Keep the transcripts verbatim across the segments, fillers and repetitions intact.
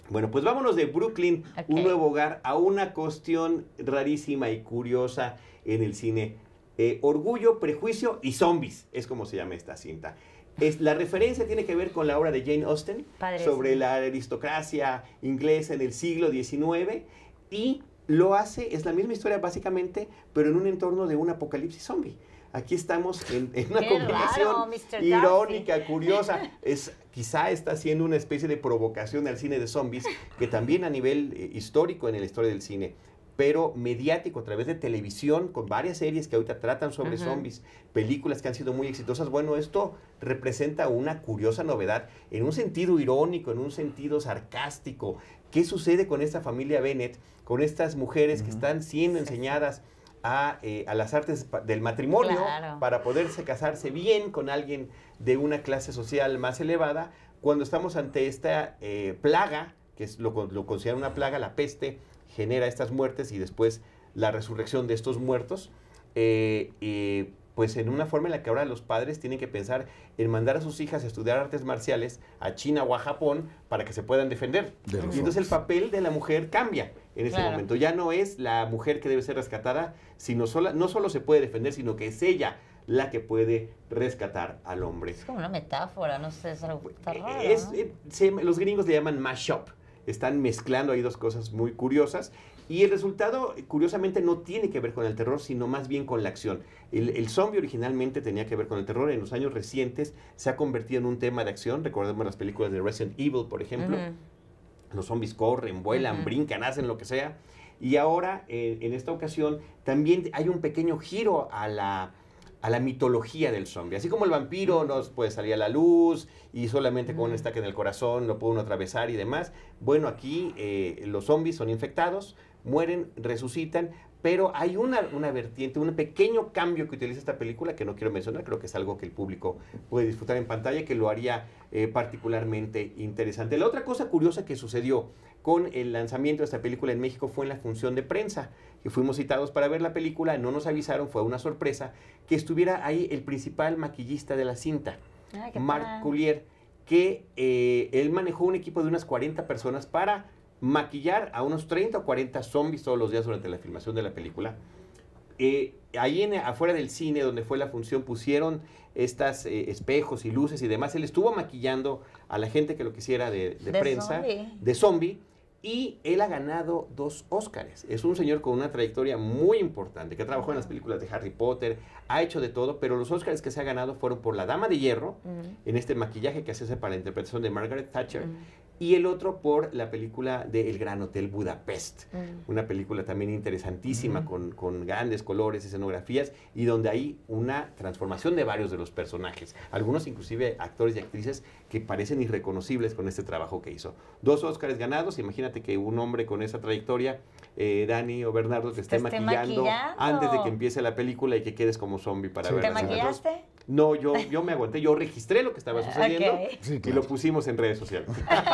Bueno, pues vámonos de Brooklyn, Ok. un nuevo hogar, a una cuestión rarísima y curiosa en el cine. Eh, Orgullo, Prejuicio y Zombies, es como se llama esta cinta. Es, la referencia tiene que ver con la obra de Jane Austen Padrísimo. sobre la aristocracia inglesa en el siglo diecinueve, y lo hace, es la misma historia básicamente, pero en un entorno de un apocalipsis zombie. Aquí estamos en, en una Qué combinación raro, mister irónica, curiosa. Es, quizá está haciendo una especie de provocación al cine de zombies, que también a nivel eh, histórico en la historia del cine, pero mediático a través de televisión, con varias series que ahorita tratan sobre Ujú. zombies, películas que han sido muy exitosas. Bueno, esto representa una curiosa novedad, en un sentido irónico, en un sentido sarcástico. ¿Qué sucede con esta familia Bennett, con estas mujeres que Ujú. están siendo Sí, sí. enseñadas a, eh, a las artes pa- del matrimonio Claro. para poderse casarse bien con alguien de una clase social más elevada, cuando estamos ante esta eh, plaga, que es lo, con- lo consideran una plaga, la peste, genera estas muertes y después la resurrección de estos muertos, eh, eh, pues en una forma en la que ahora los padres tienen que pensar en mandar a sus hijas a estudiar artes marciales a China o a Japón para que se puedan defender. De los Y entonces el zombies. papel de la mujer cambia en ese Claro. momento. Ya no es la mujer que debe ser rescatada, sino sola, no solo se puede defender, sino que es ella la que puede rescatar al hombre. Es como una metáfora, no sé, es algo está raro, Es, ¿no? eh, se- los gringos le llaman mashup. Están mezclando ahí dos cosas muy curiosas. Y el resultado, eh, curiosamente, no tiene que ver con el terror, sino más bien con la acción. El, el zombie originalmente tenía que ver con el terror. En los años recientes se ha convertido en un tema de acción. Recordemos las películas de Resident Evil, por ejemplo. Ujú. Los zombies corren, vuelan, Ujú. brincan, hacen lo que sea. Y ahora, eh, en esta ocasión, también hay un pequeño giro a la, a la mitología del zombie. Así como el vampiro no puede salir a la luz y solamente con un Ujú. estaque en el corazón lo puede uno atravesar y demás. Bueno, aquí eh, los zombies son infectados, mueren, resucitan, pero hay una, una vertiente, un pequeño cambio que utiliza esta película que no quiero mencionar, creo que es algo que el público puede disfrutar en pantalla, que lo haría eh, particularmente interesante. La otra cosa curiosa que sucedió con el lanzamiento de esta película en México fue en la función de prensa, que fuimos citados para ver la película, no nos avisaron, fue una sorpresa, que estuviera ahí el principal maquillista de la cinta, Ay, qué Marc padre. Coulier, que eh, él manejó un equipo de unas cuarenta personas para maquillar a unos treinta o cuarenta zombies todos los días durante la filmación de la película. Eh, ahí en, afuera del cine donde fue la función pusieron estas eh, espejos y luces y demás. Él estuvo maquillando a la gente que lo quisiera de, de De prensa, zombie. de zombie, y él ha ganado dos Óscares. Es un señor con una trayectoria muy importante, que trabajó en las películas de Harry Potter, ha hecho de todo, pero los Óscares que se ha ganado fueron por La Dama de Hierro, Ujú. en este maquillaje que hace para la interpretación de Margaret Thatcher, Ujú. y el otro por la película de El Gran Hotel Budapest. Ujú. Una película también interesantísima, Ujú. con, con grandes colores, escenografías, y donde hay una transformación de varios de los personajes. Algunos inclusive actores y actrices que parecen irreconocibles con este trabajo que hizo. Dos Óscares ganados, imagínate que un hombre con esa trayectoria, eh, Dani o Bernardo, te esté, Te esté maquillando, maquillando. antes de que empiece la película y que quedes como zombie para Sí. verla. ¿Te Entonces, maquillaste? no, yo, yo me aguanté, yo registré lo que estaba sucediendo Ok. Sí, y claro. lo pusimos en redes sociales.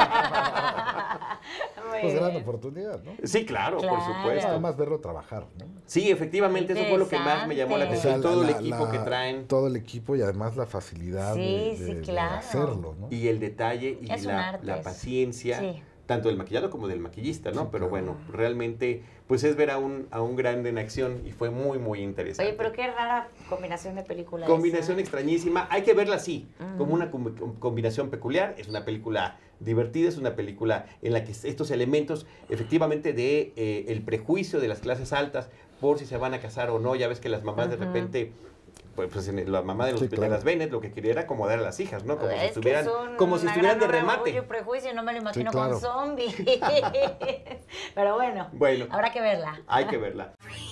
Muy Pues gran bien. oportunidad, ¿no? Sí, claro, por Claro. supuesto. Nada más verlo trabajar, ¿no? Sí, efectivamente, eso fue lo que más me llamó la O atención. sea, todo la- el equipo la- que traen Todo el equipo y además la facilidad Sí, de, sí, de- de claro. hacerlo, ¿no? y el detalle y Es un la, arte, la es- paciencia, sí. tanto del maquillado como del maquillista, ¿no? Sí, Pero claro. bueno, realmente, pues es ver a un, a un grande en acción y fue muy, muy interesante. Oye, pero qué rara combinación de películas. Combinación esa. extrañísima. Hay que verla así, Ujú. como una com- com- combinación peculiar. Es una película divertida, es una película en la que estos elementos, efectivamente, de eh, el prejuicio de las clases altas por si se van a casar o no. Ya ves que las mamás de Ujú. repente, pues, pues, en el- la mamá de, los, Sí, de claro. las Bennett lo que quería era acomodar a las hijas, ¿no? Como si Es que estuvieran, son como si una estuvieran de gran remate. Orgullo y Prejuicio, no me lo imagino claro. con zombies. Pero bueno, Bueno, habrá que verla. hay que verla.